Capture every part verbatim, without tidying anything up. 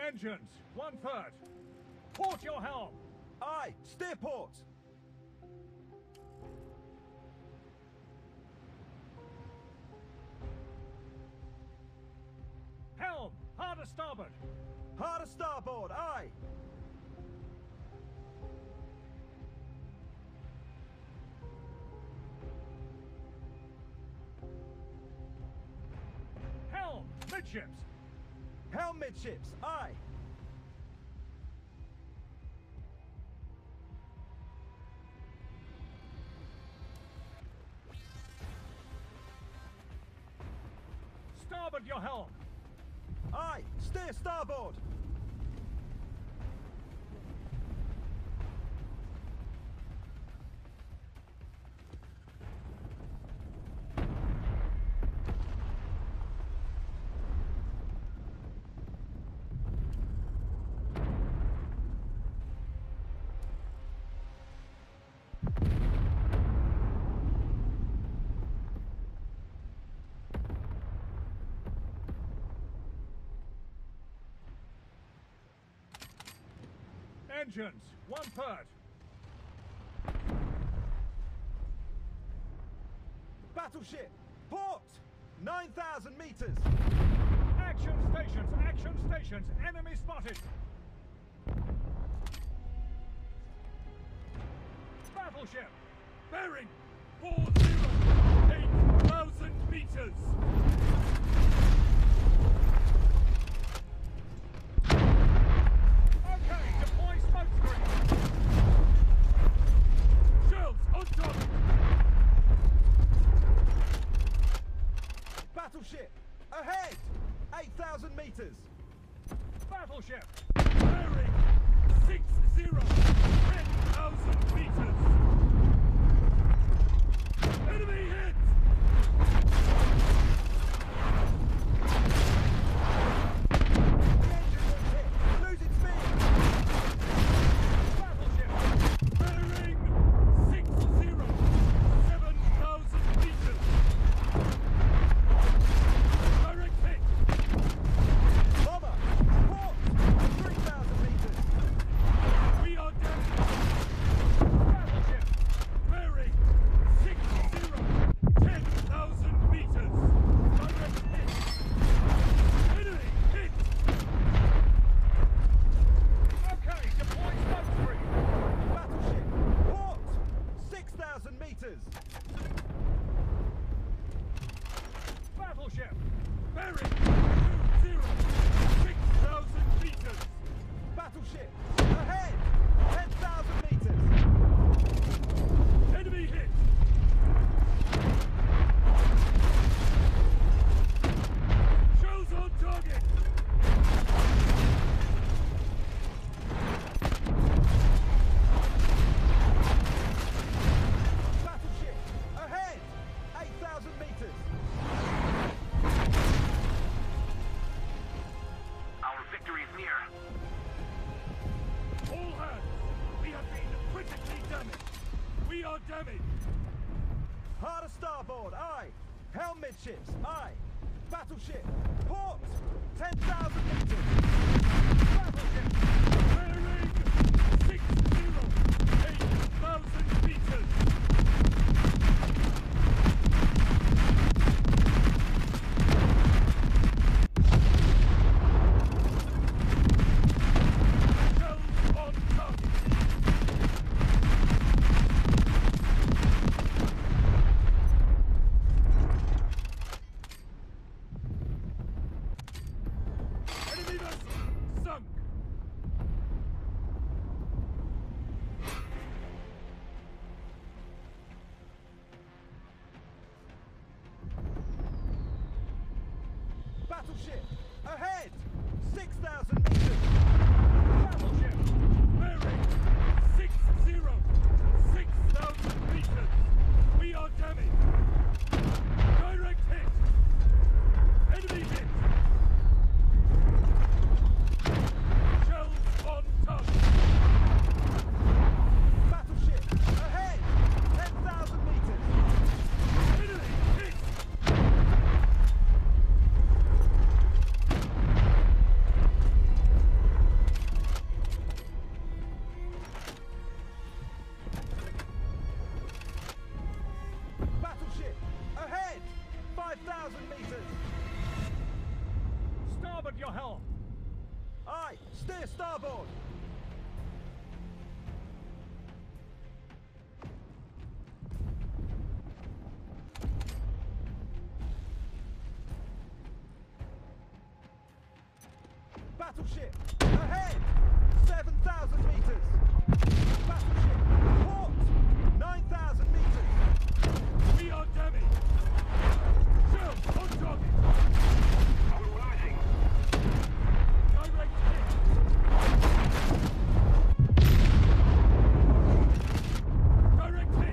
Engines, one third. Port your helm. Aye, steer port. Helm, hard a starboard. Hard a starboard, aye. Helm, midships. Helm midships, aye. Starboard your helm. Aye, steer starboard. Engines, one third. Battleship, port! nine thousand meters. Action stations, action stations, enemy spotted. Battleship, bearing four zero, eight thousand meters. Battleship, ahead! eight thousand meters. Battleship, bearing six zero, ten thousand meters. Enemy hit! The engine was hit, losing speed. Battleship, bearing six zero, seven thousand meters. Bomber, port, three thousand meters. We are damaged. Battleship, bearing six zero, ten thousand meters. Direct hit. Enemy hit. Okay, deploy smoke screen. Battleship, port, six thousand meters. Battleship, bearing two zero, six thousand meters. Battleship, ahead, ten thousand meters. Enemy hit. Shells on target. Battleship, ahead, eight thousand meters. Our victory is near. All hands, we have been critically damaged. We are damaged. Hard a starboard, aye. Helm midships, aye. Battleship, port, ten thousand meters. Battleship, bearing six zero, eight thousand meters. Shells on target. Enemy vessel sunk. Battleship, ahead, six thousand meters. Battleship, bearing six zero, six thousand meters. We are damaged. Direct hit. Enemy hit. Shells on target. Battleship, ahead, ten thousand meters. Enemy hit. Starboard your helm! Aye, steer starboard! Battleship, ahead! seven thousand meters! Battleship, port! nine thousand meters! We are damaged! Shell on target! We're losing. Direct hit! Direct hit!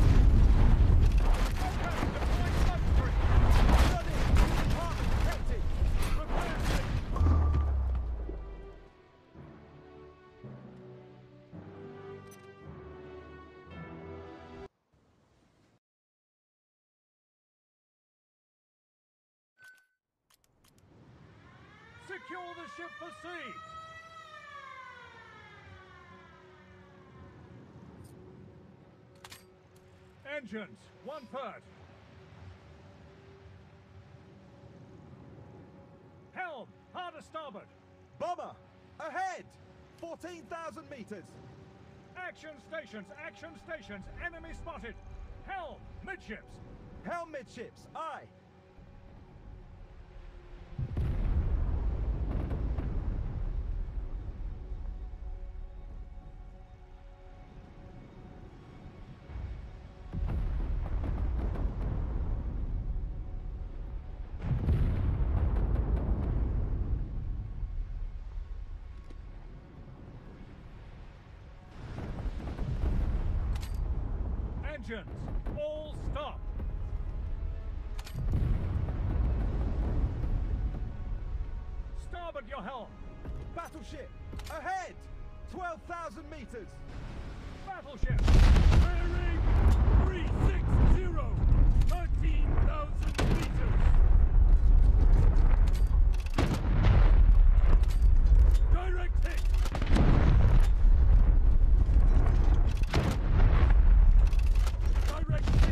Okay, deploy smoke screen! Study! Department detected! Prepare hit! Secure the ship for sea! Engines, one third. Helm, hard to starboard. Bomber, ahead! fourteen thousand meters! Action stations, action stations, enemy spotted. Helm, midships. Helm midships, aye! Engines, all stop. Starboard your helm. Battleship, ahead! twelve thousand meters! Battleship, bearing three six zero, thirteen thousand meters. Direct hit. Direct hit.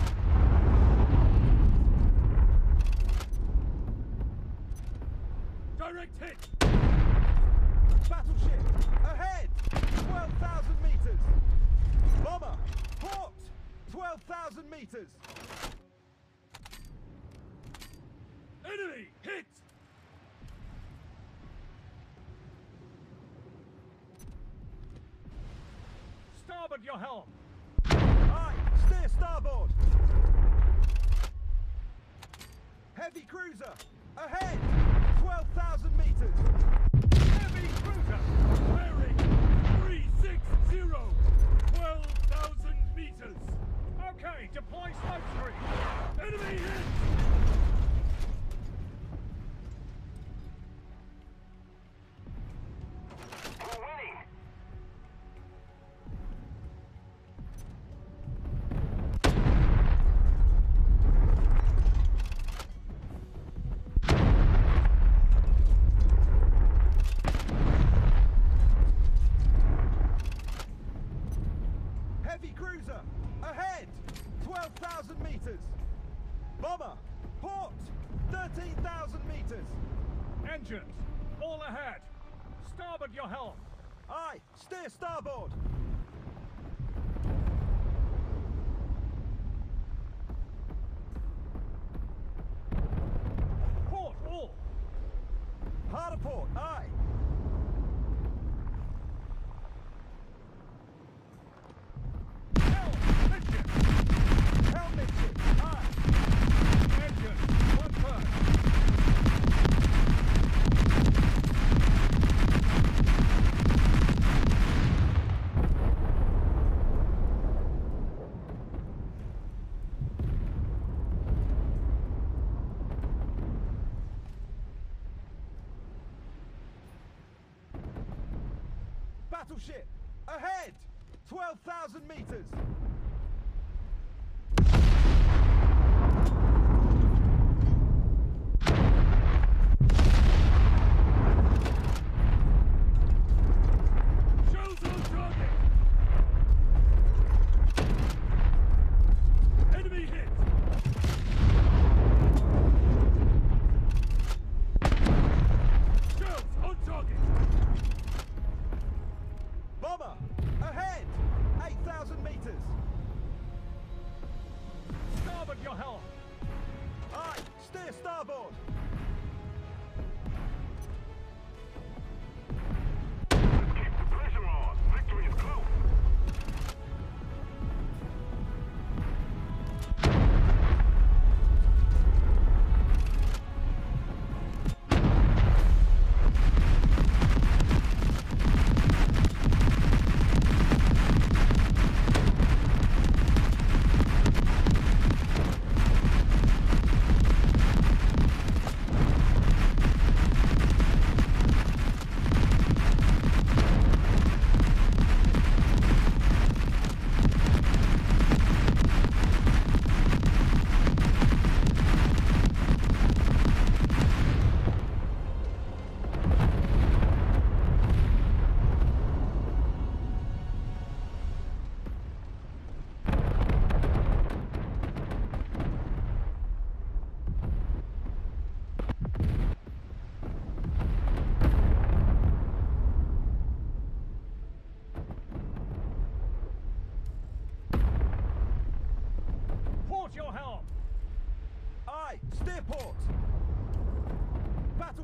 Direct hit. Battleship, ahead! twelve thousand meters! Bomber, port! twelve thousand meters! Enemy hit. Starboard your helm. Aye, steer starboard! Heavy cruiser, ahead! twelve thousand meters! Heavy cruiser, bearing three six zero, twelve thousand meters. Okay, deploy smoke screen. Enemy hit. We're winning. Heavy cruiser, ahead! twelve thousand meters! Bomber, port! thirteen thousand meters! Engines, all ahead. Starboard your helm. Aye, steer starboard! Port all. Harder port, aye! Helm, midship. Helm midship, aye! Engines, one third. Battleship, ahead! twelve thousand meters! Shells on target. Enemy hit.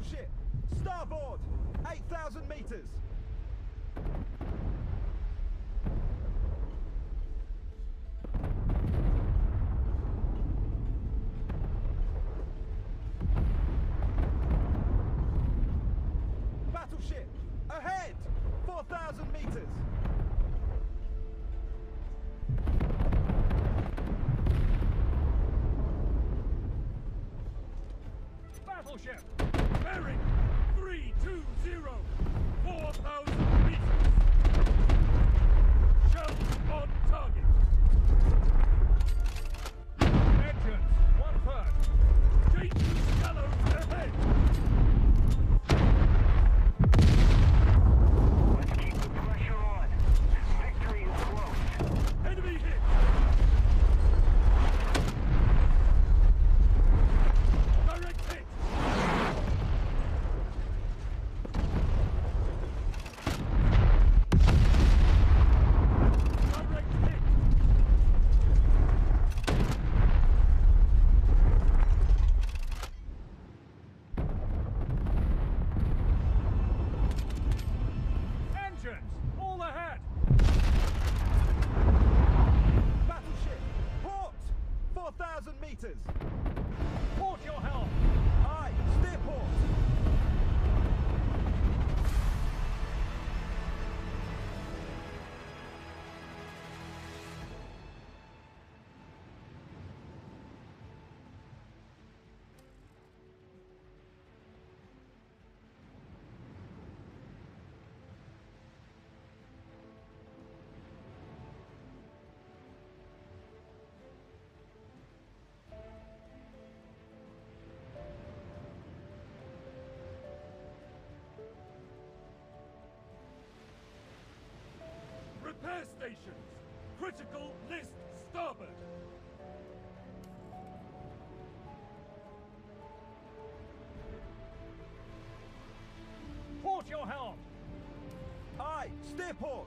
Battleship! Starboard! eight thousand meters! Battleship! Ahead! four thousand meters! Battleship! Bearing three two zero, four thousand meters. Shell on target. Engines, one third. Dangerous shallows ahead. Let's keep the pressure on. Victory is close. Enemy hit. Direct hit. Direct hit. Engines, all ahead. Battleship! Port! four thousand meters! Port your helm. Aye, steer port! Repair stations. Critical list starboard. Port your helm. Aye, steer port!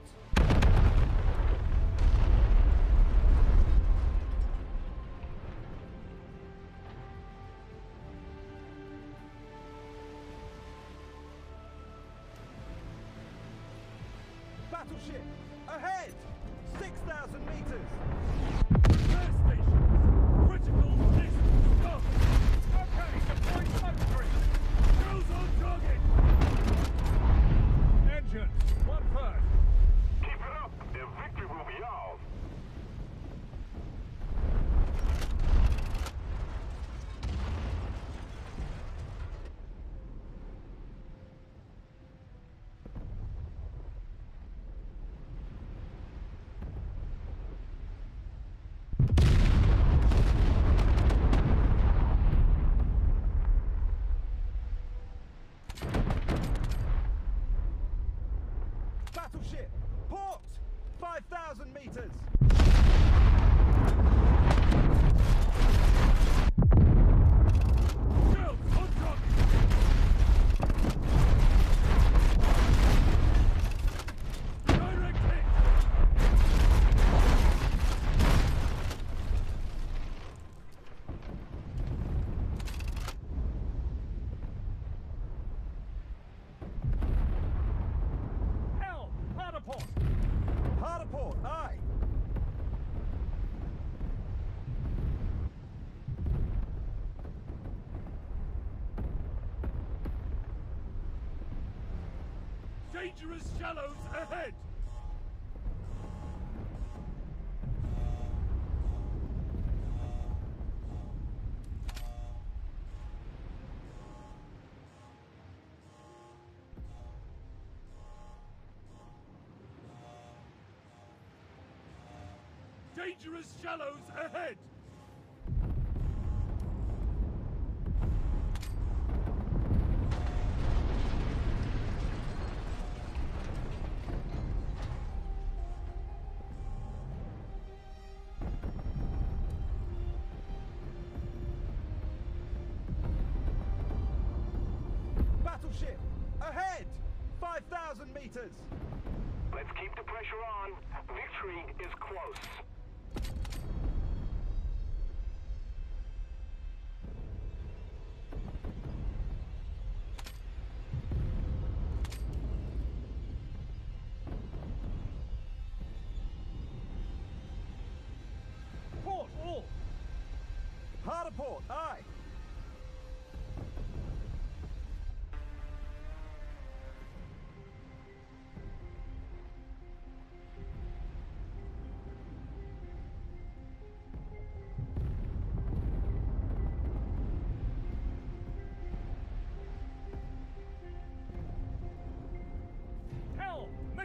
Battleship! Ahead! six thousand meters! Repair stations. Critical list starboard. Okay, deploy smoke screen. Shells on target. Engines, one third. Keep it up, and victory will be ours. Battleship! Port! five thousand meters! Shells on target. Direct hit. Helm, harder port. Harder port! Aye! Dangerous shallows ahead. Dangerous shallows ahead. Battleship! Ahead! five thousand meters! Let's keep the pressure on. Victory is close.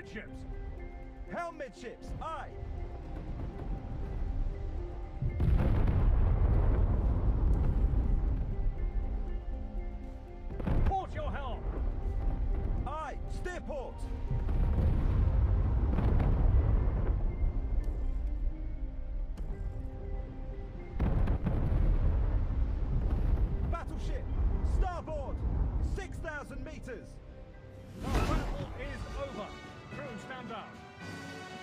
midships! Helm midships, aye! Port your helm! Aye! Steer port! Battleship! Starboard! six thousand meters! The battle is over! Crew, stand down!